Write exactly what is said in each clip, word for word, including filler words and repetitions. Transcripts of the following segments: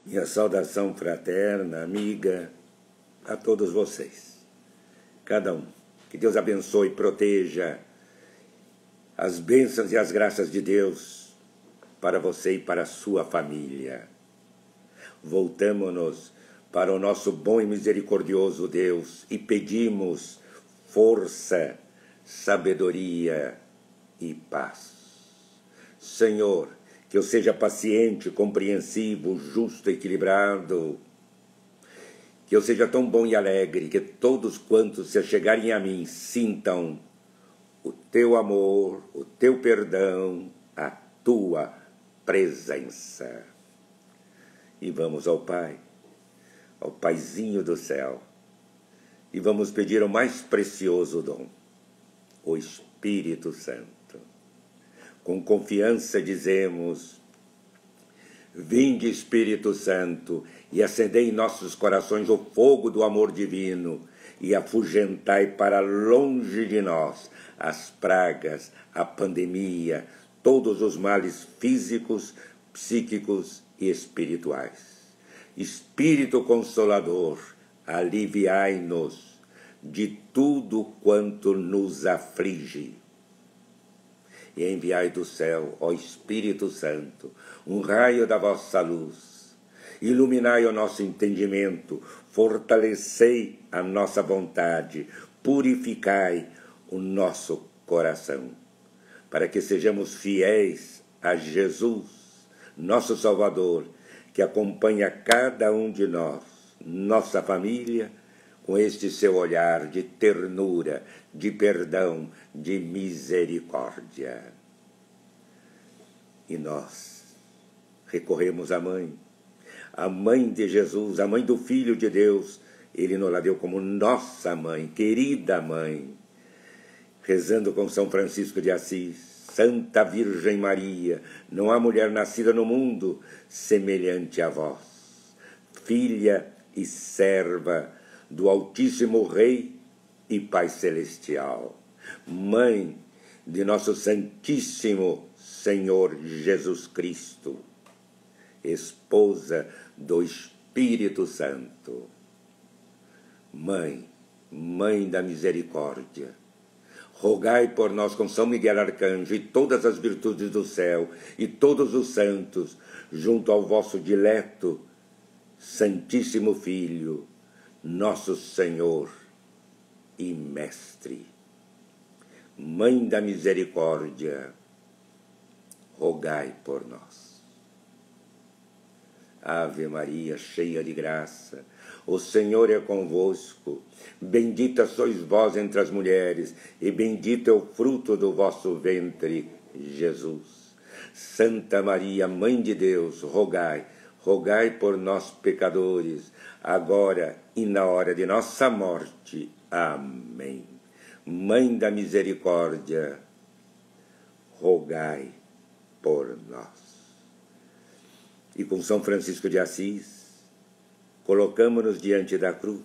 Minha saudação fraterna, amiga, a todos vocês, cada um. Que Deus abençoe e proteja as bênçãos e as graças de Deus para você e para a sua família. Voltamo-nos para o nosso bom e misericordioso Deus e pedimos força, sabedoria e paz. Senhor, que eu seja paciente, compreensivo, justo, equilibrado, que eu seja tão bom e alegre, que todos quantos se chegarem a mim sintam o teu amor, o teu perdão, a tua presença. E vamos ao Pai, ao Paizinho do céu, e vamos pedir o mais precioso dom, o Espírito Santo. Com confiança dizemos: vinde, Espírito Santo, e acendei em nossos corações o fogo do amor divino, e afugentai para longe de nós as pragas, a pandemia, todos os males físicos, psíquicos e espirituais. Espírito Consolador, aliviai-nos de tudo quanto nos aflige. E enviai do céu, ó Espírito Santo, um raio da vossa luz. Iluminai o nosso entendimento, fortalecei a nossa vontade, purificai o nosso coração, para que sejamos fiéis a Jesus, nosso Salvador, que acompanha cada um de nós, nossa família, com este seu olhar de ternura, de perdão, de misericórdia. E nós recorremos à Mãe, a Mãe de Jesus, a Mãe do Filho de Deus. Ele nos la deu como nossa Mãe, querida Mãe, rezando com São Francisco de Assis: Santa Virgem Maria, não há mulher nascida no mundo semelhante a vós, filha e serva do Altíssimo Rei e Pai Celestial, Mãe de nosso Santíssimo Senhor Jesus Cristo, esposa do Espírito Santo. Mãe, Mãe da Misericórdia, rogai por nós com São Miguel Arcanjo e todas as virtudes do céu e todos os santos, junto ao vosso dileto Santíssimo Filho, nosso Senhor e Mestre. Mãe da Misericórdia, rogai por nós. Ave Maria, cheia de graça, o Senhor é convosco. Bendita sois vós entre as mulheres, e bendito é o fruto do vosso ventre, Jesus. Santa Maria, Mãe de Deus, rogai, rogai por nós, pecadores, agora e na hora de nossa morte. Amém. Mãe da Misericórdia, rogai por nós. E com São Francisco de Assis, colocamos-nos diante da cruz.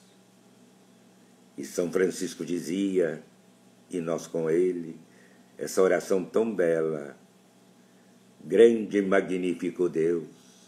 E São Francisco dizia, e nós com ele, essa oração tão bela: grande e magnífico Deus,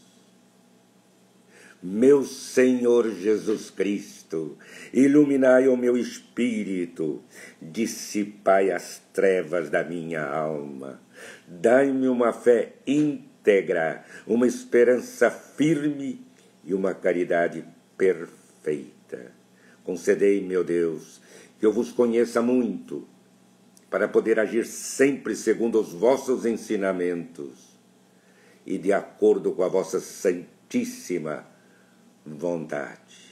meu Senhor Jesus Cristo, iluminai o meu espírito, dissipai as trevas da minha alma, dai-me uma fé íntegra, uma esperança firme e uma caridade perfeita. Concedei, meu Deus, que eu vos conheça muito, para poder agir sempre segundo os vossos ensinamentos e de acordo com a vossa santíssima vontade.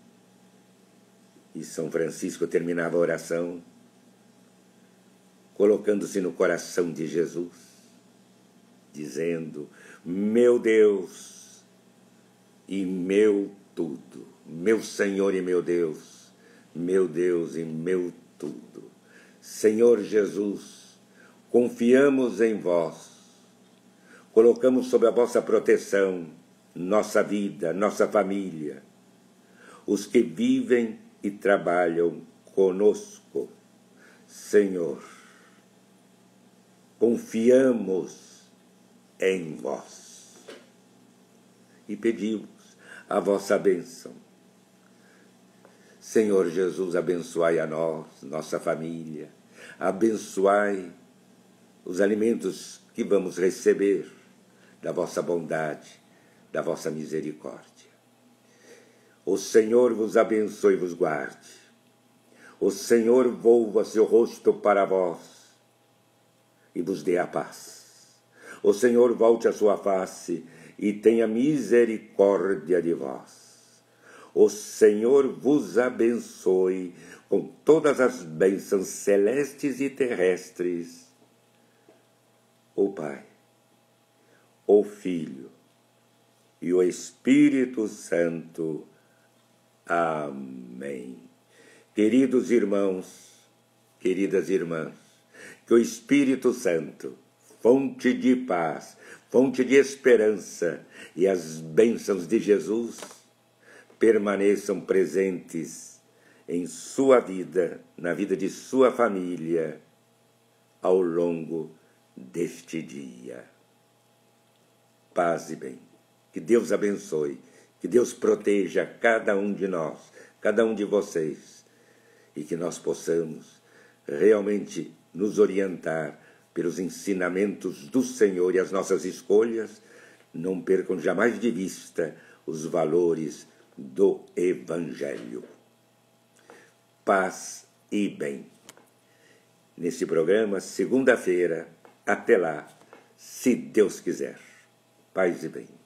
E São Francisco terminava a oração colocando-se no coração de Jesus, dizendo: meu Deus e meu tudo, meu Senhor e meu Deus, meu Deus e meu tudo. Senhor Jesus, confiamos em vós, colocamos sob a vossa proteção nossa vida, nossa família, os que vivem e trabalham conosco. Senhor, confiamos em vós. e pedimos a vossa bênção. Senhor Jesus, abençoai a nós, nossa família, abençoai os alimentos que vamos receber da vossa bondade, da vossa misericórdia. O Senhor vos abençoe e vos guarde. O Senhor volva seu rosto para vós e vos dê a paz. O Senhor volte a sua face e tenha misericórdia de vós. O Senhor vos abençoe com todas as bênçãos celestes e terrestres. O Pai, o Filho e o Espírito Santo. Amém. Queridos irmãos, queridas irmãs, que o Espírito Santo, fonte de paz, fonte de esperança e as bênçãos de Jesus permaneçam presentes em sua vida, na vida de sua família, ao longo deste dia. Paz e bem. Que Deus abençoe, que Deus proteja cada um de nós, cada um de vocês, e que nós possamos realmente nos orientar pelos ensinamentos do Senhor e as nossas escolhas não percam jamais de vista os valores do Evangelho. Paz e bem. Neste programa, segunda-feira, até lá, se Deus quiser. Paz e bem.